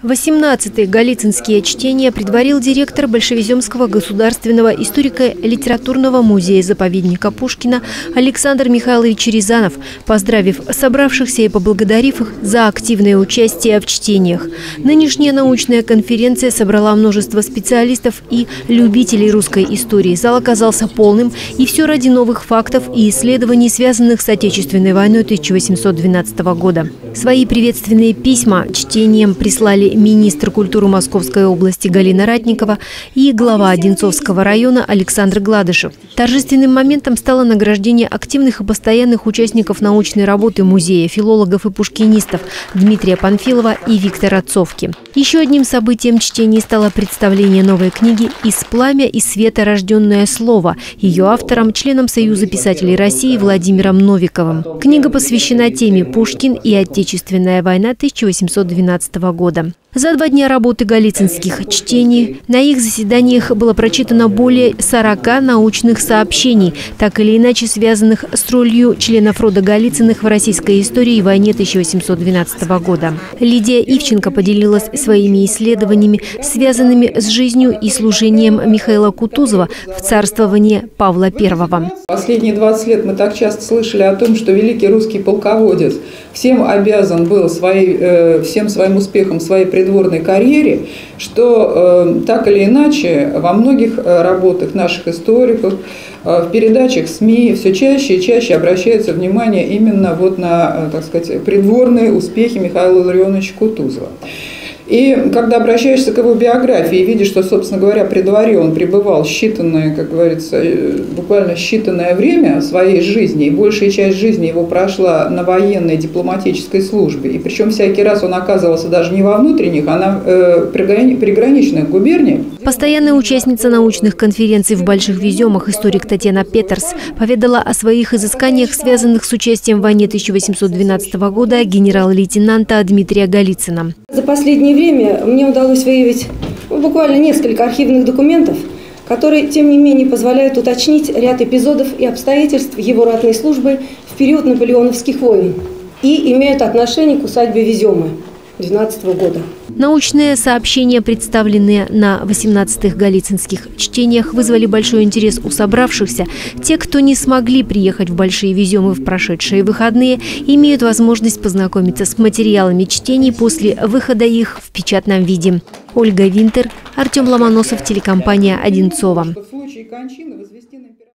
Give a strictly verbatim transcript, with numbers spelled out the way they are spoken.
восемнадцатые Голицынские чтения предварил директор Большевиземского государственного историко-литературного музея-заповедника Пушкина Александр Михайлович Рязанов, поздравив собравшихся и поблагодарив их за активное участие в чтениях. Нынешняя научная конференция собрала множество специалистов и любителей русской истории. Зал оказался полным, и все ради новых фактов и исследований, связанных с Отечественной войной тысяча восемьсот двенадцатого года. Свои приветственные письма чтением прислали министр культуры Московской области Галина Ратникова и глава Одинцовского района Александр Гладышев. Торжественным моментом стало награждение активных и постоянных участников научной работы музея, филологов и пушкинистов Дмитрия Панфилова и Виктора Цовки. Еще одним событием чтений стало представление новой книги «Из пламя и света рожденное слово», ее автором, членом Союза писателей России Владимиром Новиковым. Книга посвящена теме «Пушкин и Отечественная война тысяча восемьсот двенадцатого года». За два дня работы голицынских чтений на их заседаниях было прочитано более сорока научных сообщений, так или иначе связанных с ролью членов рода Голицыных в российской истории и войне тысяча восемьсот двенадцатого года. Лидия Ивченко поделилась своими исследованиями, связанными с жизнью и служением Михаила Кутузова в царствовании Павла Первого. Последние двадцать лет мы так часто слышали о том, что великий русский полководец всем обязан был своей, э, всем своим успехом своей придворной карьере, что э, так или иначе во многих работах наших историков, э, в передачах СМИ все чаще и чаще обращается внимание именно вот на, э, так сказать, придворные успехи Михаила Илларионовича Кутузова. И когда обращаешься к его биографии и видишь, что, собственно говоря, при дворе он пребывал считанное, как говорится, буквально считанное время своей жизни, и большая часть жизни его прошла на военной дипломатической службе, и причем всякий раз он оказывался даже не во внутренних, а на э, приграничных губерниях. Постоянная участница научных конференций в Больших Веземах, историк Татьяна Петерс, поведала о своих изысканиях, связанных с участием в войне тысяча восемьсот двенадцатого года генерал-лейтенанта Дмитрия Голицына. За последнее время мне удалось выявить ну, буквально несколько архивных документов, которые, тем не менее, позволяют уточнить ряд эпизодов и обстоятельств его ратной службы в период наполеоновских войн и имеют отношение к усадьбе Веземы двенадцатого года. Научные сообщения, представленные на восемнадцатых голицынских чтениях, вызвали большой интерес у собравшихся. Те, кто не смогли приехать в Большие Веземы в прошедшие выходные, имеют возможность познакомиться с материалами чтений после выхода их в печатном виде. Ольга Винтер, Артем Ломоносов, телекомпания «Одинцова».